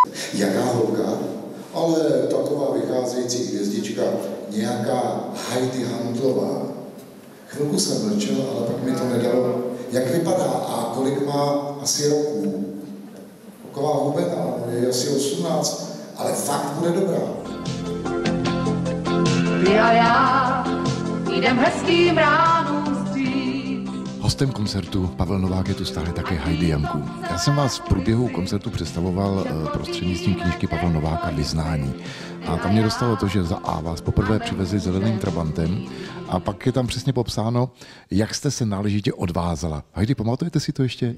Jaká holka? Ale taková vycházející hvězdička, nějaká Heidi Handlová. Chvilku jsem mlčel, ale pak mi to nedalo. Jak vypadá a kolik má asi roků? Taková hubená, je asi 18, ale fakt bude dobrá. Ty a já jdem hezkým ránům vstříc. Hostem koncertu Pavel Novák je tu stále také Heidi Janku. Já jsem vás v průběhu koncertu představoval prostřednictvím knížky Pavla Nováka Vyznání. A tam mě dostalo to, že za A vás poprvé přivezli zeleným trabantem a pak je tam přesně popsáno, jak jste se náležitě odvázala. Heidi, pamatujete si to ještě?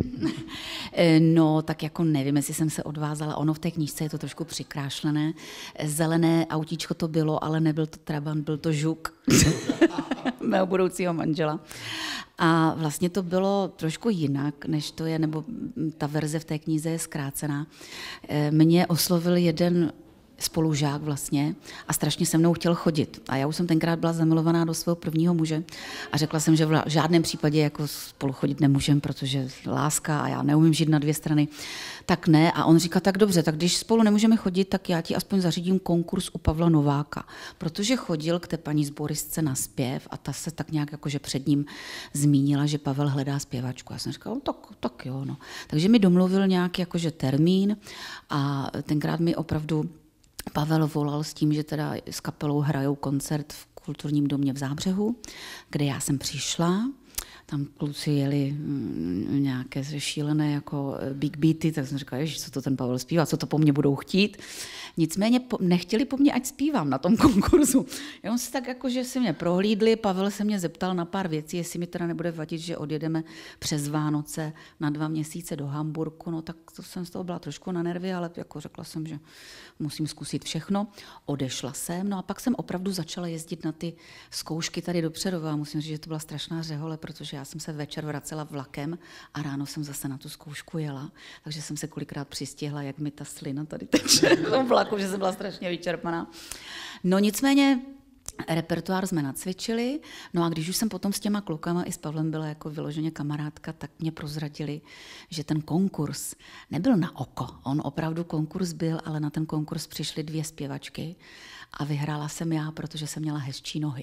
No, tak jako nevím, jestli jsem se odvázala. Ono v té knížce je to trošku přikrášlené. Zelené autíčko to bylo, ale nebyl to trabant, byl to žuk mého budoucího manžela. A vlastně to bylo trošku jinak, než to je, nebo ta verze v té knize je zkrácená. Mě oslovil jeden spolužák vlastně a strašně se mnou chtěl chodit. A já už jsem tenkrát byla zamilovaná do svého prvního muže a řekla jsem, že v žádném případě jako spolu chodit nemůžem, protože láska a já neumím žít na dvě strany. Tak ne. A on říká, tak dobře, tak když spolu nemůžeme chodit, tak já ti aspoň zařídím konkurs u Pavla Nováka. Protože chodil k té paní sboristce na zpěv a ta se tak nějak jakože před ním zmínila, že Pavel hledá zpěvačku. Já jsem říkala, no, tak jo. No. Takže mi domluvil nějaký jakože termín a tenkrát mi opravdu Pavel volal s tím, že teda s kapelou hrajou koncert v kulturním domě v Zábřehu, kde já jsem přišla. Tam kluci jeli nějaké šílené jako big beaty, tak jsem říkala, ježiš, co to ten Pavel zpívá, co to po mně budou chtít. Nicméně nechtěli po mně, ať zpívám na tom konkurzu. Jenom si tak jako, že si mě prohlídli, Pavel se mě zeptal na pár věcí, jestli mi teda nebude vadit, že odjedeme přes Vánoce na 2 měsíce do Hamburku, no tak to jsem z toho byla trošku na nervy, ale jako řekla jsem, že musím zkusit všechno. Odešla jsem, no a pak jsem opravdu začala jezdit na ty zkoušky tady do Přerova. Musím říct, že to byla strašná řehole, protože já jsem se večer vracela vlakem a ráno jsem zase na tu zkoušku jela, takže jsem se kolikrát přistihla, jak mi ta slina tady teče v tom vlaku, že jsem byla strašně vyčerpaná. No nicméně repertoár jsme nacvičili, no a když už jsem potom s těma klukama i s Pavlem byla jako vyloženě kamarádka, tak mě prozradili, že ten konkurs nebyl na oko. On opravdu konkurs byl, ale na ten konkurs přišly 2 zpěvačky a vyhrála jsem já, protože jsem měla hezčí nohy.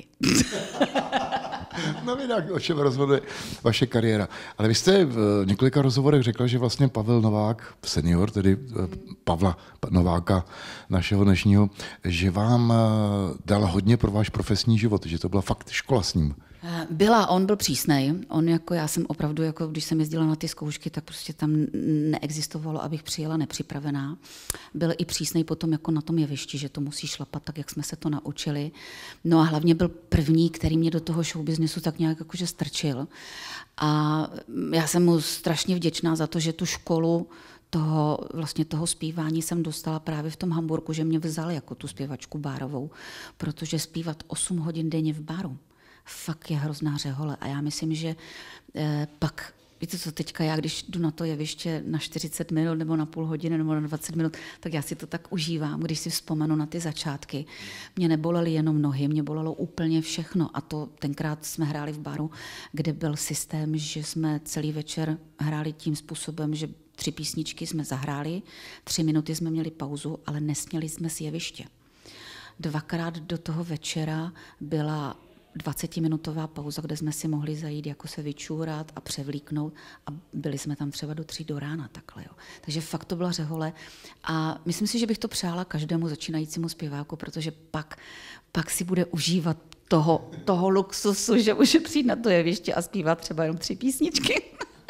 No jinak, o čem rozhoduje vaše kariéra. Ale vy jste v několika rozhovorech řekla, že vlastně Pavel Novák, senior, tedy Pavla Nováka, našeho dnešního, že vám dal hodně pro váš profesní život, že to byla fakt škola s ním. On byl přísnej. On jako já jsem opravdu, jako když jsem jezdila na ty zkoušky, tak prostě tam neexistovalo, abych přijela nepřipravená. Byl i přísnej potom jako na tom jevišti, že to musí šlapat tak, jak jsme se to naučili. No a hlavně byl první, který mě do toho showbiznesu tak nějak jakože strčil. A já jsem mu strašně vděčná za to, že tu školu toho zpívání jsem dostala právě v tom Hamburku, že mě vzal jako tu zpěvačku bárovou, protože zpívat 8 hodin denně v baru fakt je hrozná řehole. A já myslím, že pak, víte co, teďka já, když jdu na to jeviště na 40 minut nebo na půl hodiny nebo na 20 minut, tak já si to tak užívám, když si vzpomenu na ty začátky. Mě nebolely jenom nohy, mě bolelo úplně všechno. A to tenkrát jsme hráli v baru, kde byl systém, že jsme celý večer hráli tím způsobem, že 3 písničky jsme zahráli, 3 minuty jsme měli pauzu, ale nesměli jsme z jeviště. 2krát do toho večera byla 20-minutová pauza, kde jsme si mohli zajít, jako se vyčůrat a převlíknout a byli jsme tam třeba do 3 do rána takhle. Jo. Takže fakt to byla řehole a myslím si, že bych to přála každému začínajícímu zpěváku, protože pak si bude užívat toho luxusu, že může přijít na to jeviště a zpívat třeba jenom 3 písničky.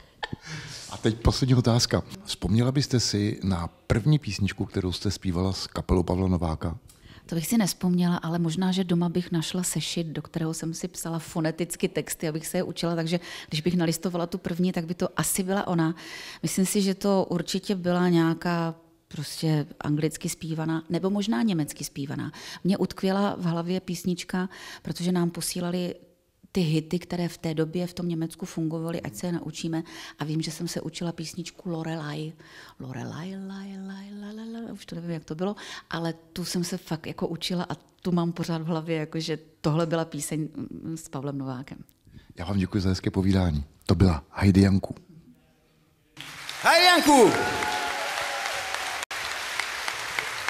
A teď poslední otázka. Vzpomněla byste si na první písničku, kterou jste zpívala s kapelou Pavla Nováka? To bych si nespomněla, ale možná, že doma bych našla sešit, do kterého jsem si psala foneticky texty, abych se je učila, takže když bych nalistovala tu první, tak by to asi byla ona. Myslím si, že to určitě byla nějaká prostě anglicky zpívaná, nebo možná německy zpívaná. Mně utkvěla v hlavě písnička, protože nám posílali ty hity, které v té době v tom Německu fungovaly, ať se je naučíme. A vím, že jsem se učila písničku Lorelai. Lorelai, už to nevím, jak to bylo, ale tu jsem se fakt jako učila a tu mám pořád v hlavě, jakože tohle byla píseň s Pavlem Novákem. Já vám děkuji za hezké povídání. To byla Heidi Janku. Heidi Janku!